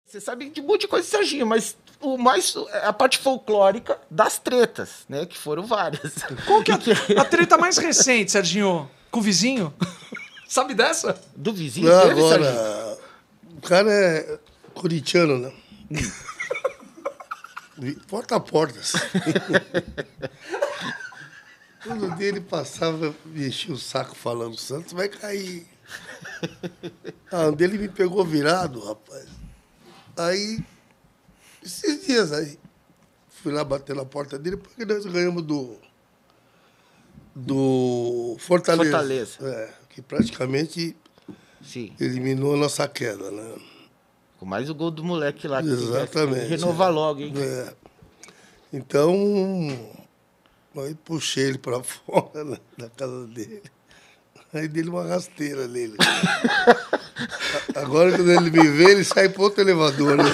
Você sabe de um monte de coisa, Serginho, mas o mais a parte folclórica das tretas, né? Que foram várias. Qual que é a treta mais recente, Serginho? Com o vizinho? Sabe dessa? Do vizinho Não, dele, Serginho? agora, o cara é corintiano, né? Porta a porta. Assim. Todo dia ele passava, mexia o saco falando, o Santos vai cair. Ah, um dele me pegou virado, rapaz. Aí, esses dias aí, fui lá bater na porta dele, porque nós ganhamos do Fortaleza. Fortaleza. É, que praticamente Sim. eliminou a nossa queda, né? Com mais o gol do moleque lá. Que Exatamente. Renovar logo, hein? É. Então, aí puxei ele pra fora da casa dele. Aí dei uma rasteira nele. Agora, quando ele me vê, ele sai pro outro elevador. Né?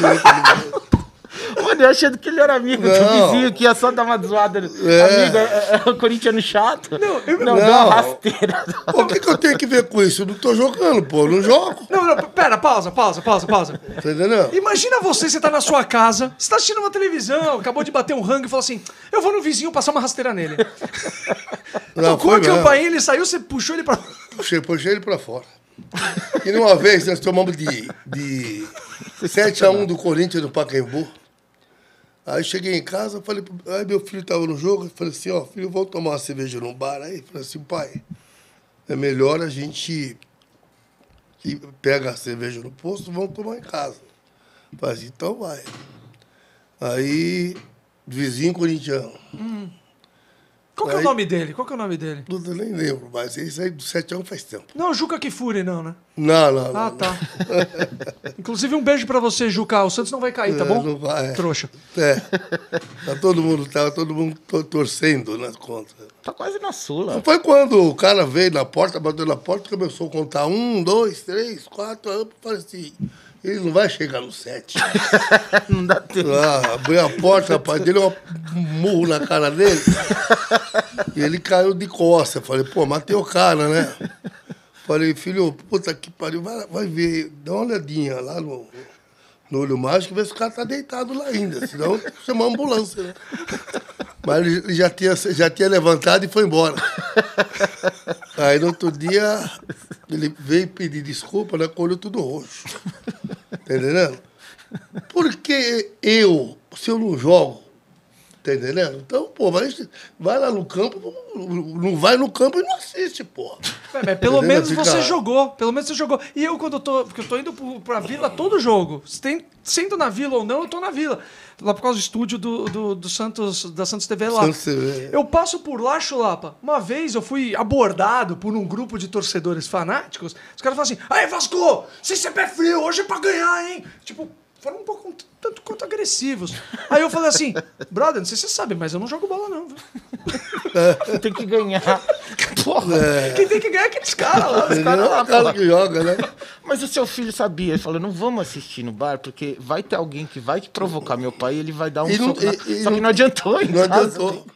Mano, eu achando que ele era amigo do vizinho, que ia só dar uma zoada. Amigo, é o corintiano chato. Não, deu uma rasteira. O que eu tenho que ver com isso? Eu não tô jogando, pô, eu não jogo. Não, pera, pausa. Tá entendendo? Imagina você tá na sua casa, você tá assistindo uma televisão, acabou de bater um rango e falou assim, eu vou no vizinho passar uma rasteira nele. Não, tocou a campainha, ele saiu, você puxou ele pra... Puxei ele pra fora. E numa vez nós tomamos de 7-1 do Corinthians no Pacaembu. Aí cheguei em casa, falei, aí meu filho estava no jogo, eu falei assim, ó, filho, vamos tomar uma cerveja num bar. Aí eu falei assim, pai, é melhor a gente pega a cerveja no posto, vamos tomar em casa. Eu falei assim, então vai. Aí, vizinho corintiano. Qual que é o nome dele? Puta, eu nem lembro, mas isso aí do 7-1 faz tempo. Não, Juca Kifuri, não, né? Não. Ah, tá. Inclusive, um beijo pra você, Juca. O Santos não vai cair, tá bom? Não vai. Trouxa. É. Tava todo mundo torcendo nas contas. Tá quase na Sula. Foi quando o cara veio na porta, bateu na porta, começou a contar 1, 2, 3, 4, aí eu falei assim, ele não vai chegar no 7. Não dá tempo. Abri a porta, rapaz, dele um murro na cara dele. E ele caiu de costas. Falei, pô, matei o cara, né? Falei, filho, puta que pariu, vai ver, dá uma olhadinha lá no olho mágico e vê se o cara tá deitado lá ainda. Senão tem que chamar a ambulância, né? Mas ele já tinha levantado e foi embora. Aí no outro dia, ele veio pedir desculpa, né? Com o olho tudo roxo. Tá entendendo? Porque se eu não jogo, tá entendendo? Então, pô, vai lá no campo, não vai no campo e não assiste, pô. Mas pelo menos você jogou. E eu, porque eu tô indo pra Vila todo jogo. Sendo na Vila ou não, eu tô na Vila. Lá por causa do estúdio do Santos, da Santos TV lá. Santos TV. Eu passo por lá, Chulapa. Uma vez eu fui abordado por um grupo de torcedores fanáticos. Os caras falam assim, aí Vasco, sem ser pé frio, hoje é pra ganhar, hein? Tipo, foram um pouco tanto quanto agressivos. Aí eu falei assim, brother, não sei se você sabe, mas eu não jogo bola não, viu? Tem que ganhar. Porra. Quem tem que ganhar é aqueles caras lá. Os caras lá, o cara que joga, né? Mas o seu filho sabia, ele falou, não vamos assistir no bar, porque vai ter alguém que vai te provocar meu pai e ele vai dar um soco Só que não adiantou, hein? Não adiantou.